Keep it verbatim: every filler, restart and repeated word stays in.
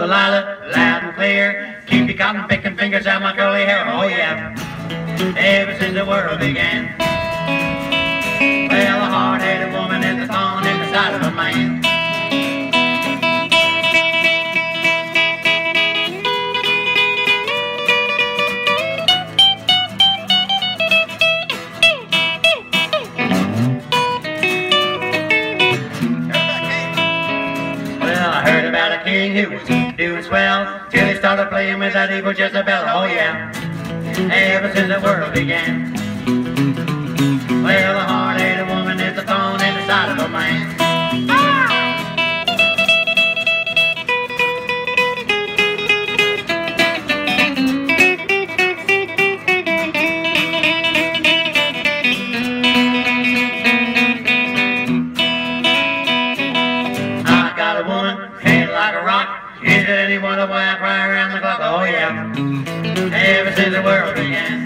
Delilah, loud and clear. Keep your cotton picking fingers out my curly hair, oh yeah. Ever since the world began. Well, a hard-headed woman is the thorn in the side of a man. Well, I heard about a king who was doing swell till he started playing with that evil Jezebel, oh yeah. Ever since the world began. Well, a hard-headed woman is the thorn in the side of a man. I got a woman, head like a rock. Is it any wonder why I cry around the clock? Oh yeah. Ever since the world began.